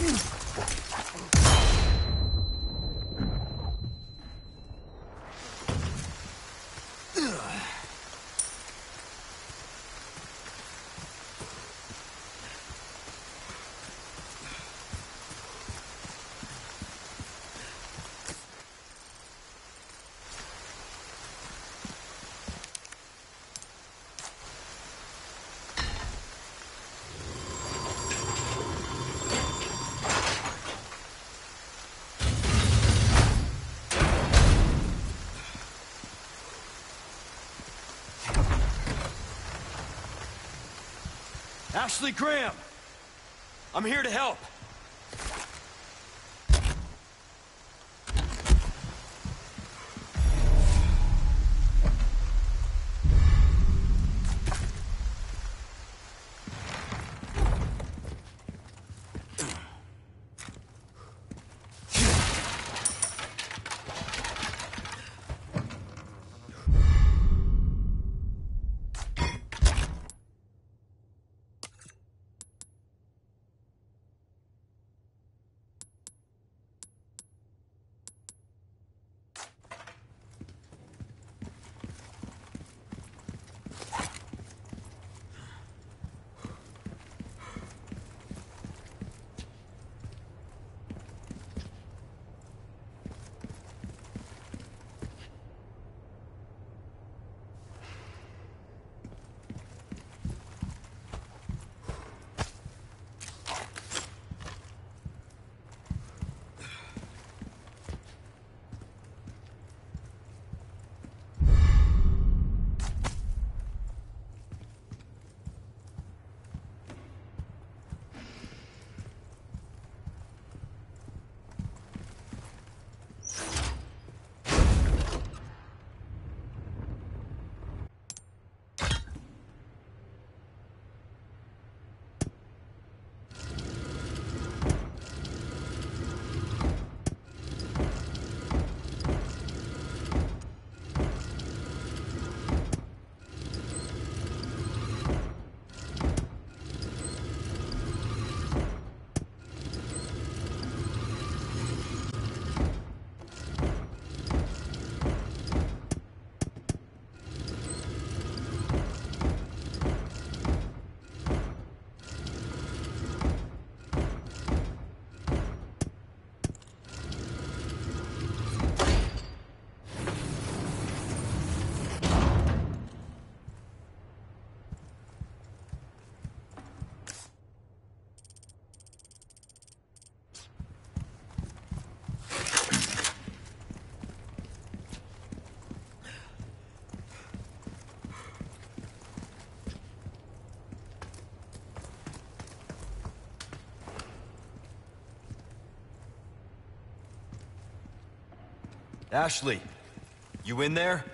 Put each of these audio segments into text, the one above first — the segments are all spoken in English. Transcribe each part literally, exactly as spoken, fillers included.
Ashley Graham! I'm here to help. Ashley, you in there?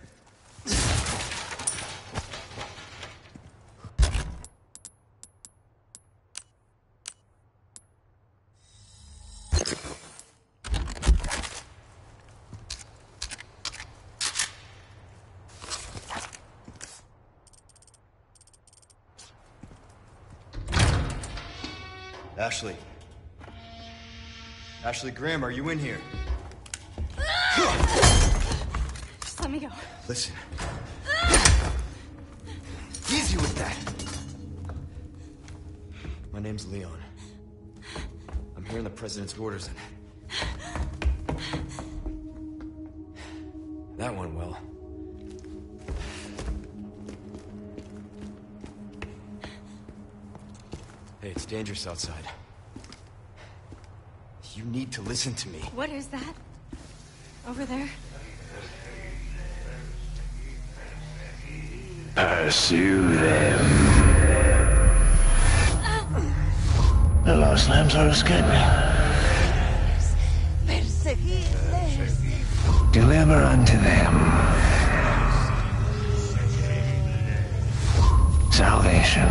Ashley. Ashley Graham, are you in here? Just let me go. Listen. Easy with that. My name's Leon. I'm hearing the president's orders and... that went well. Hey, it's dangerous outside. You need to listen to me. What is that? Over there? Pursue them. The lost lambs are escaping. Deliver unto them salvation.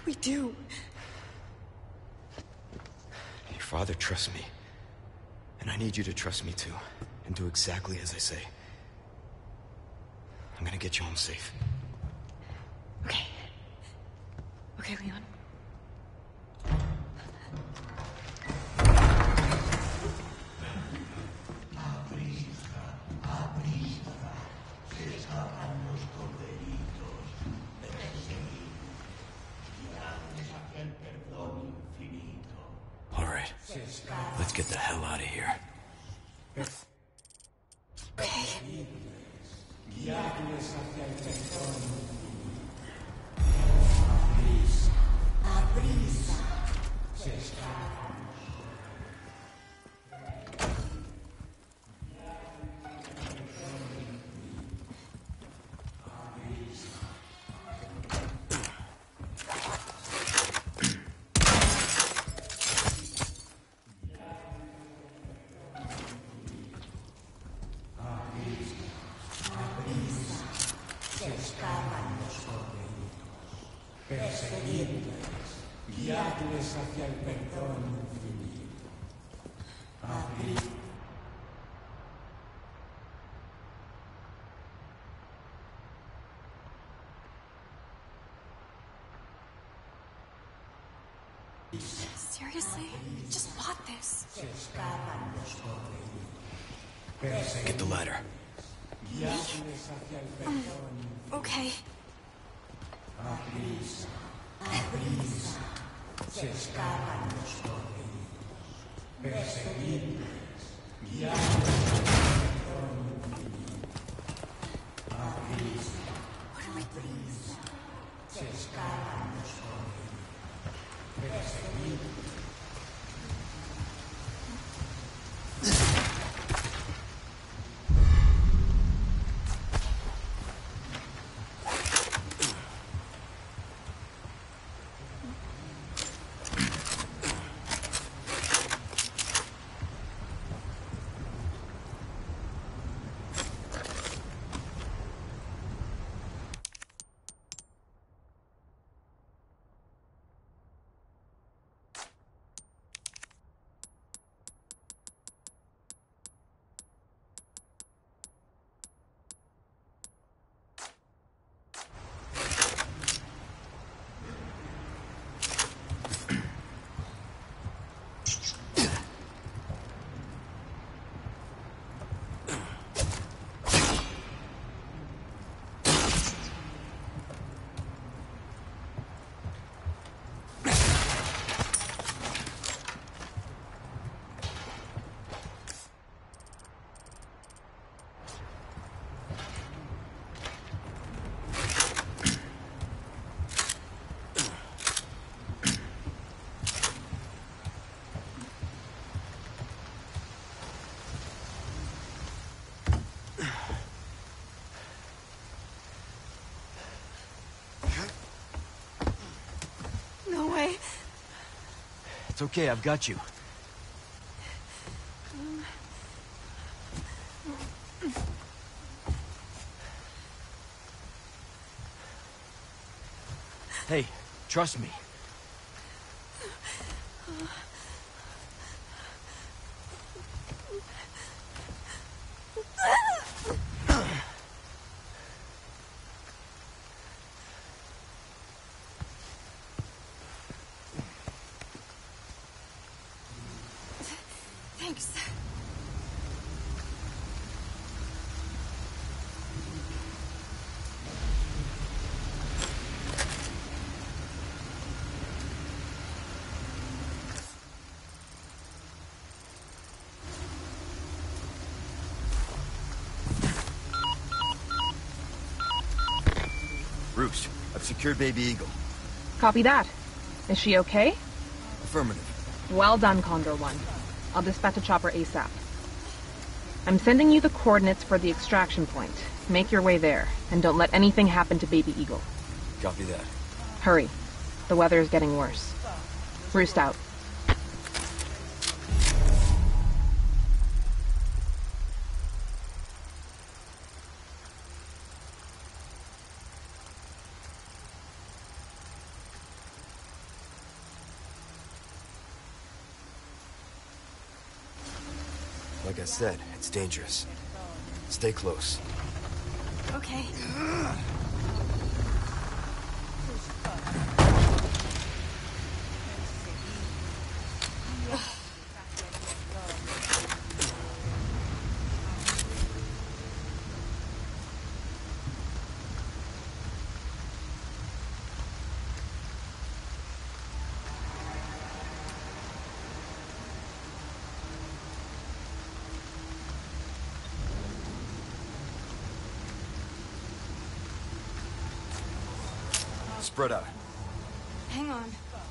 we do? Your father trusts me. And I need you to trust me too. And do exactly as I say. I'm gonna get you home safe. Okay. Okay, Leon. All right. Let's get the hell out of here. Okay. Guiadles hacia el perdón infinito. Abrid. Seriously? Just bought this. Get the ladder. Guiadles hacia el perdón. Okay. Aprisa, aprisa. Se escapan los corderos. Perseguidles. Guiadles hacia el perdón infinito. Aprisa, aprisa. Se escapan los corderos. Perseguidles. No way. It's okay, I've got you. Hey, trust me. Thanks. Roost, I've secured Baby Eagle. Copy that. Is she okay? Affirmative. Well done, Condor One. I'll dispatch a chopper ASAP. I'm sending you the coordinates for the extraction point. Make your way there, and don't let anything happen to Baby Eagle. Copy that. Hurry. The weather is getting worse. Roost out. Like I said, it's dangerous. Stay close. Okay. Spread out. Hang on.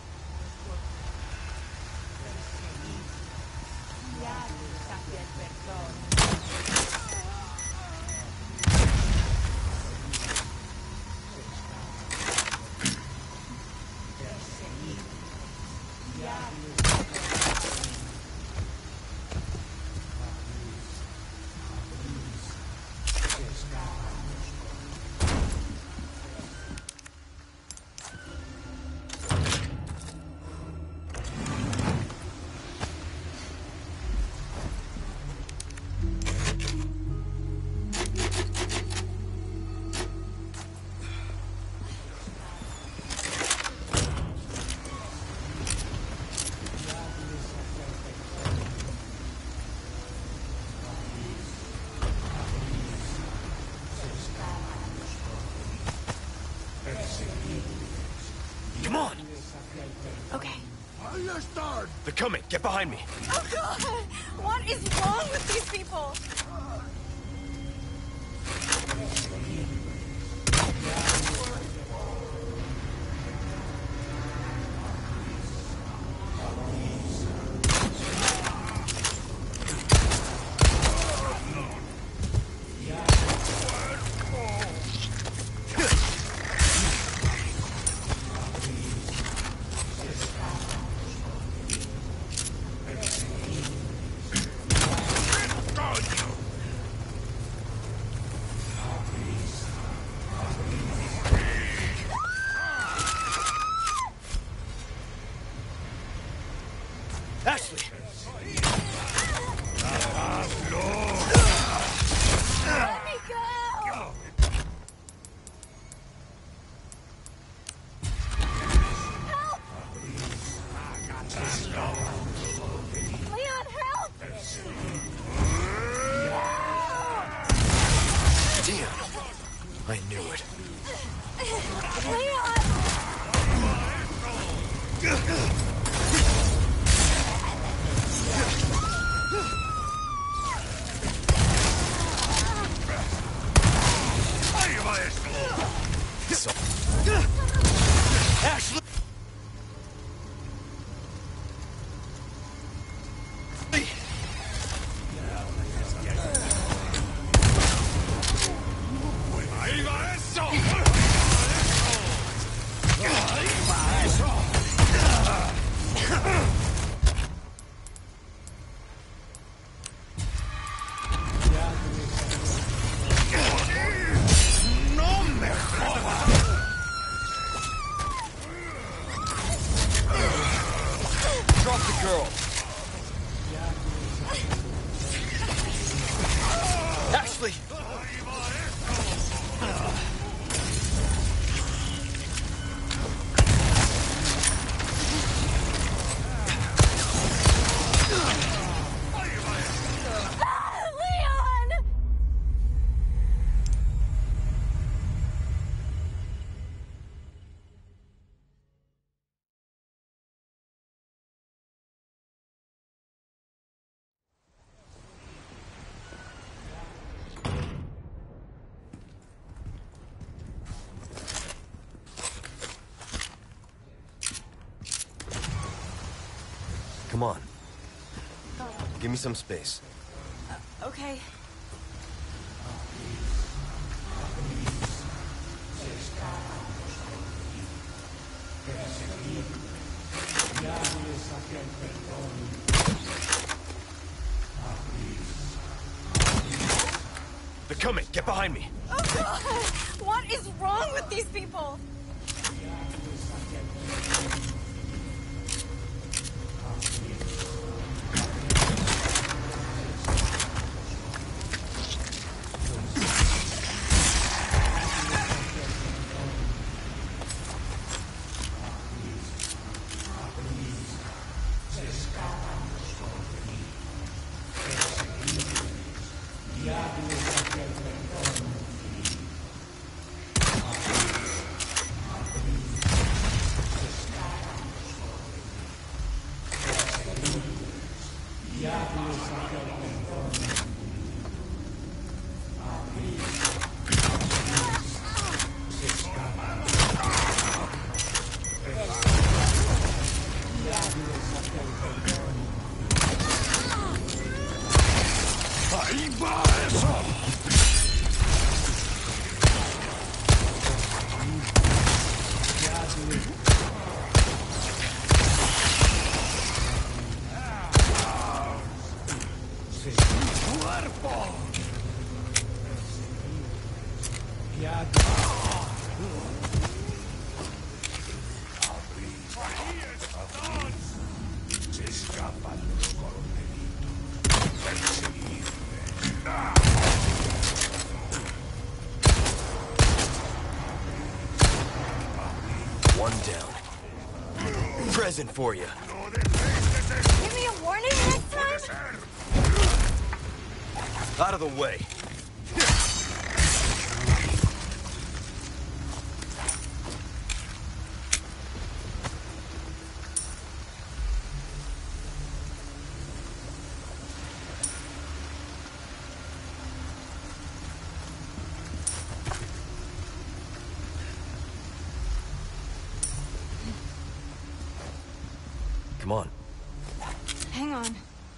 Come on! Okay. They're coming! Get behind me! Oh god! What is wrong with these people? Ashley! Let me go! Leon, help! Damn! I knew it. Leon! So... Ashley! Drop the girl! Ashley! Leon! Come on. Give me some space. Okay. They're coming! Get behind me! Oh god! What is wrong with these people? One down. Present for you. Give me a warning next time? Out of the way. Come on. Hang on.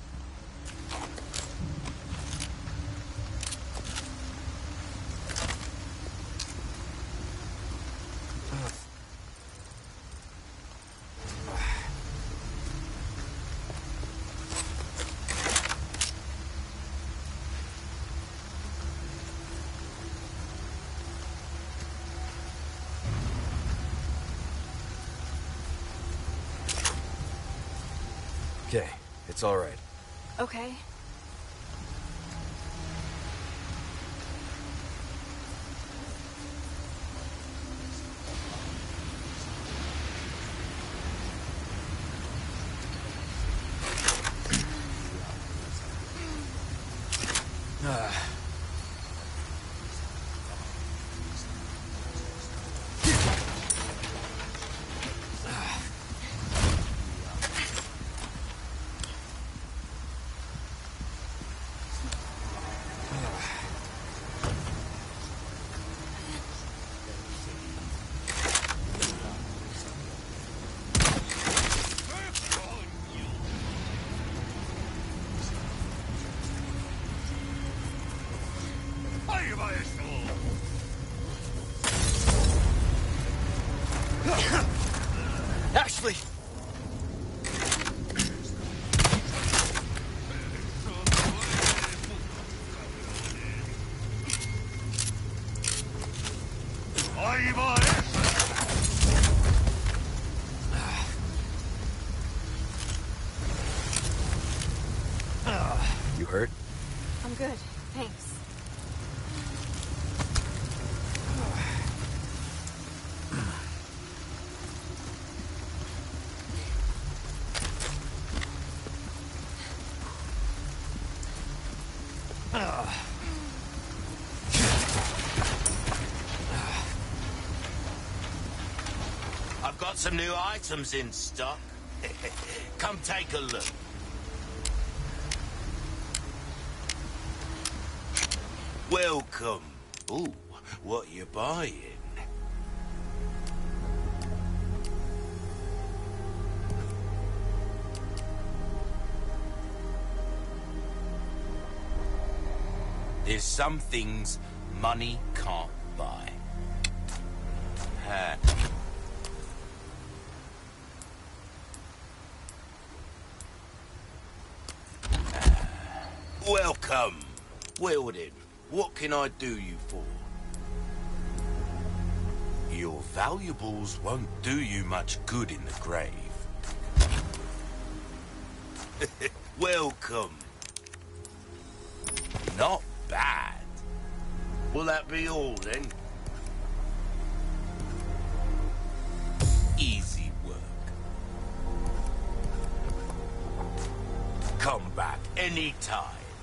Okay, it's all right. Okay. Ashley! You hurt? I'm good. Thanks. I've got some new items in stock. Come take a look. Welcome. Ooh, what you buying? There's some things money can't buy. Ha. Welcome. Well then, what can I do you for? Your valuables won't do you much good in the grave. Welcome. Not bad. Will that be all then? Easy work. Come back anytime.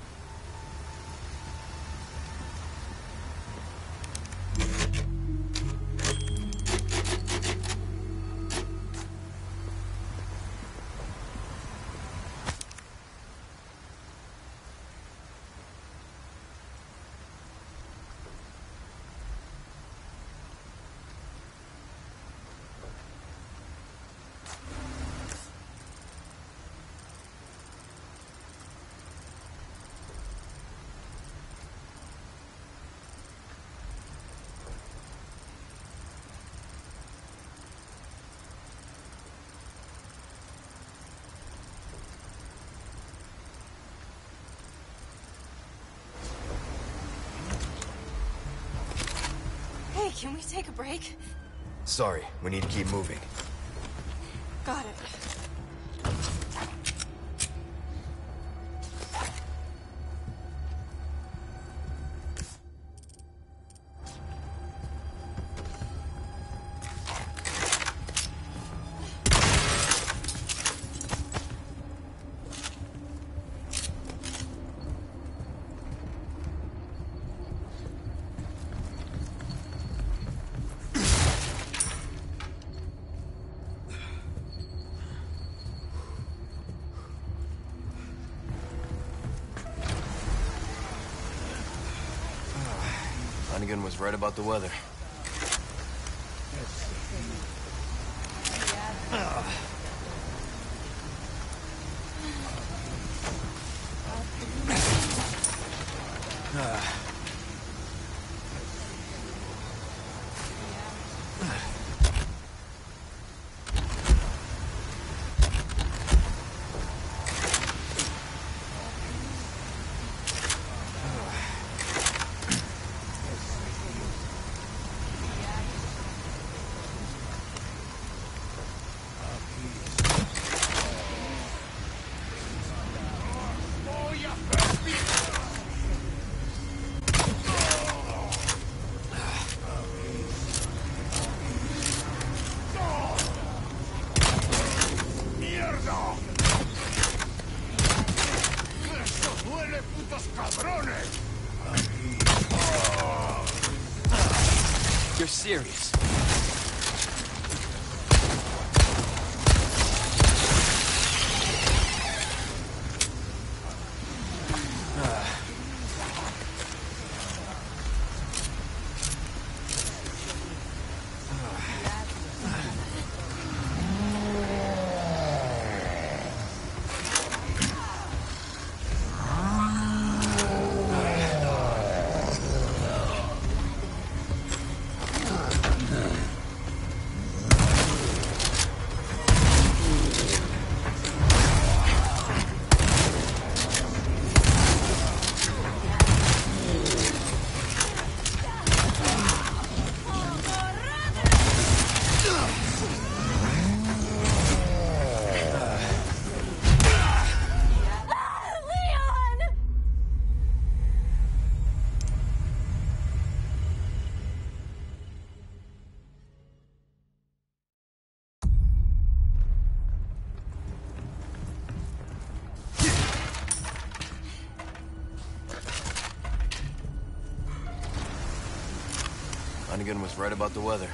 Hey, can we take a break? Sorry, we need to keep moving. Got it. Hunnigan was right about the weather. You're serious. Hunnigan was right about the weather.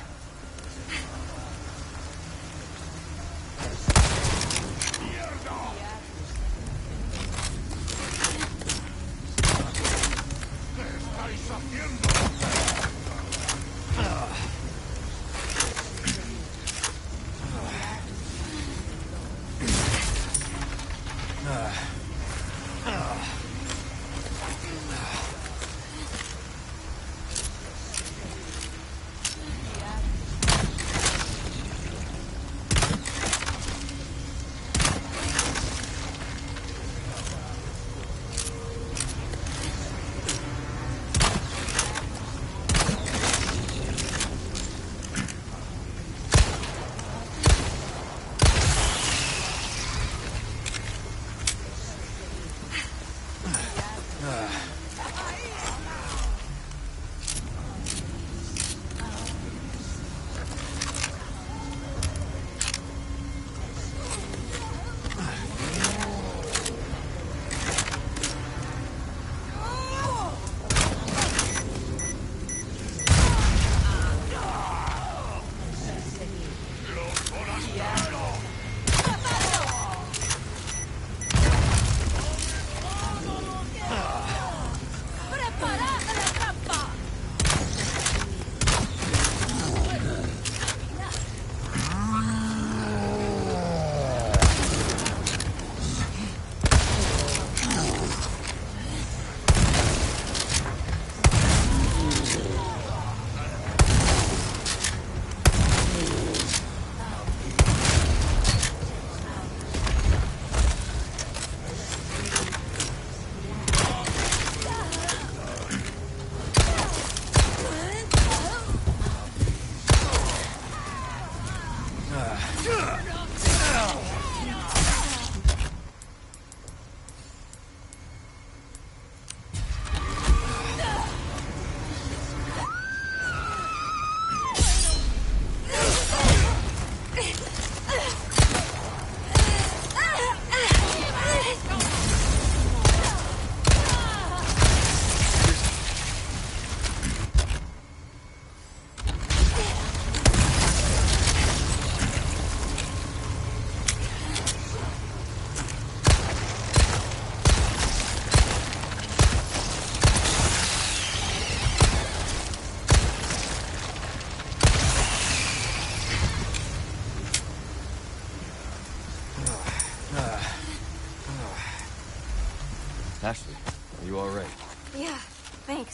Ashley, are you alright? Yeah, thanks.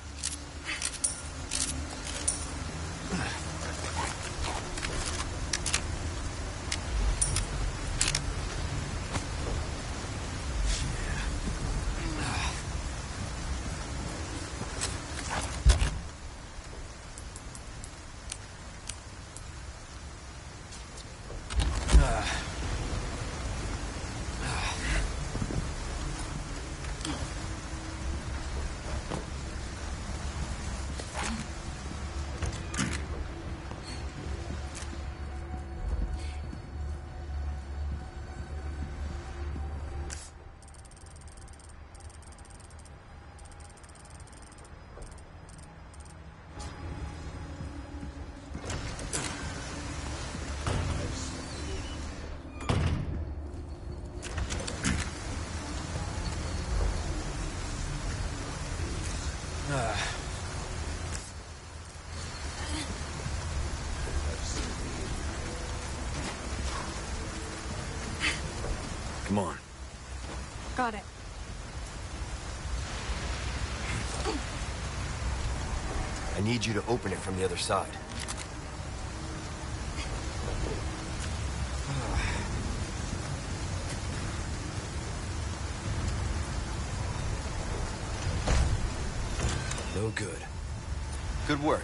Come on. Got it. I need you to open it from the other side. No good. Good work.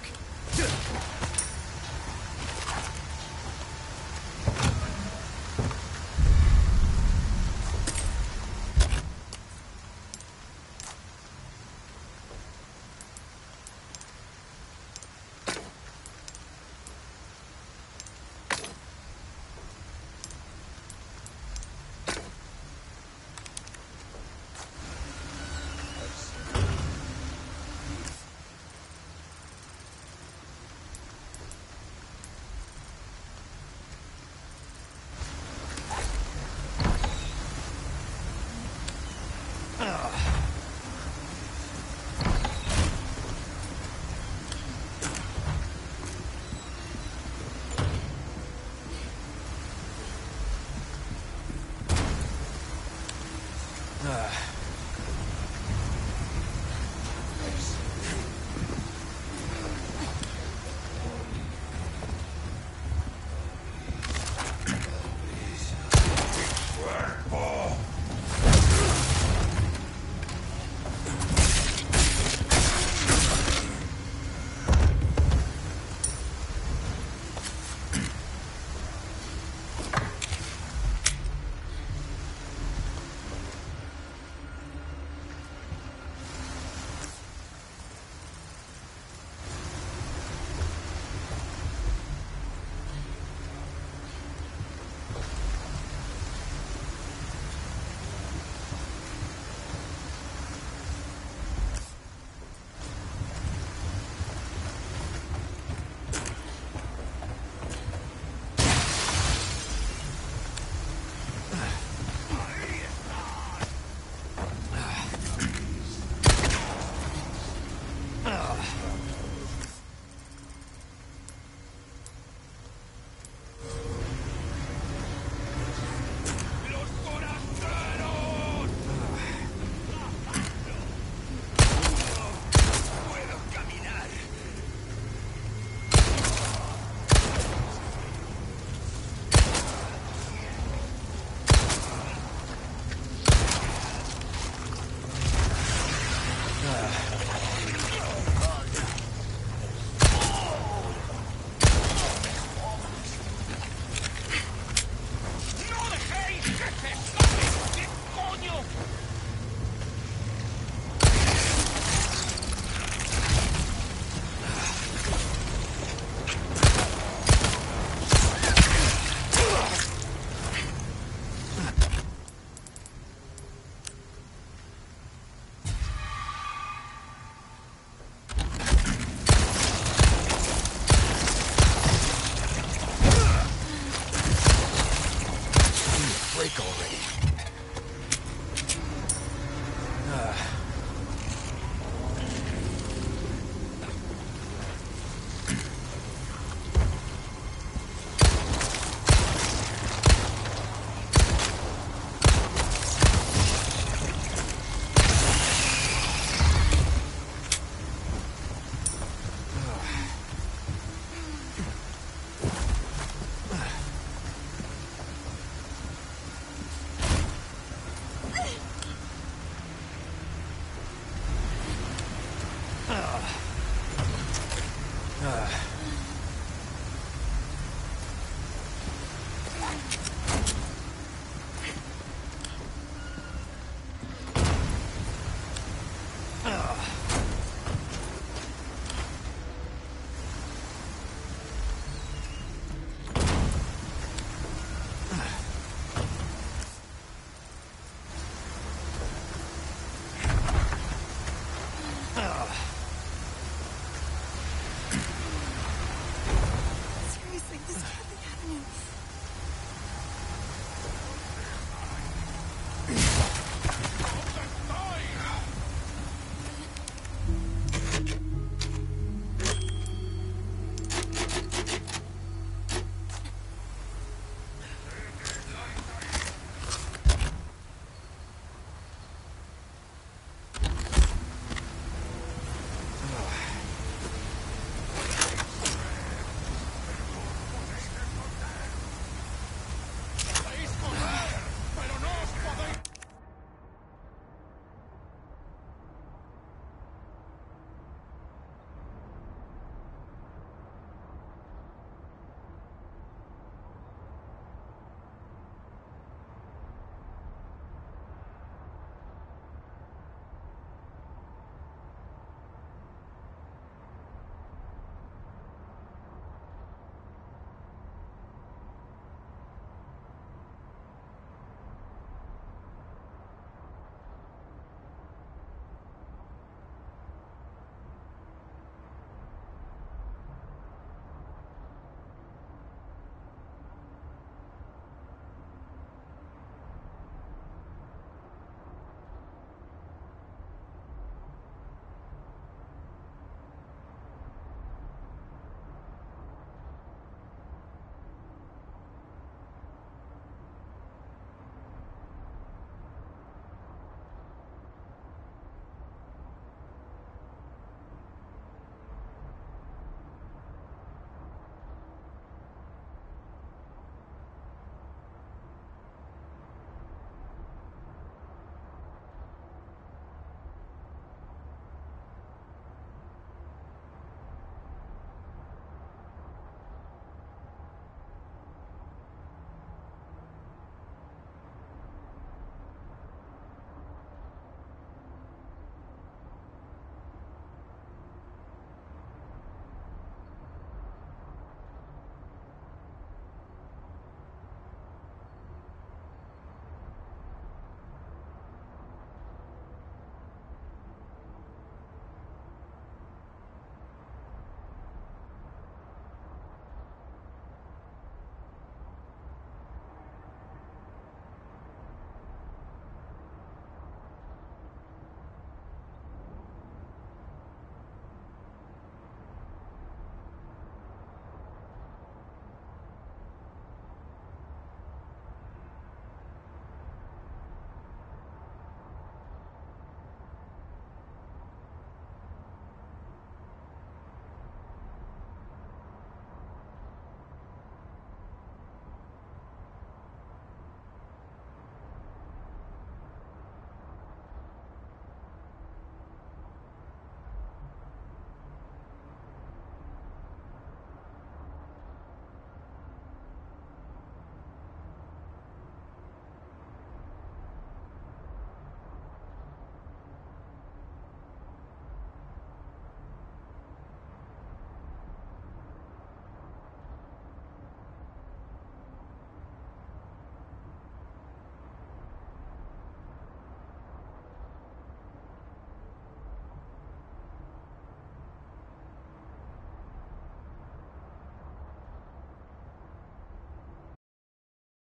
Break already.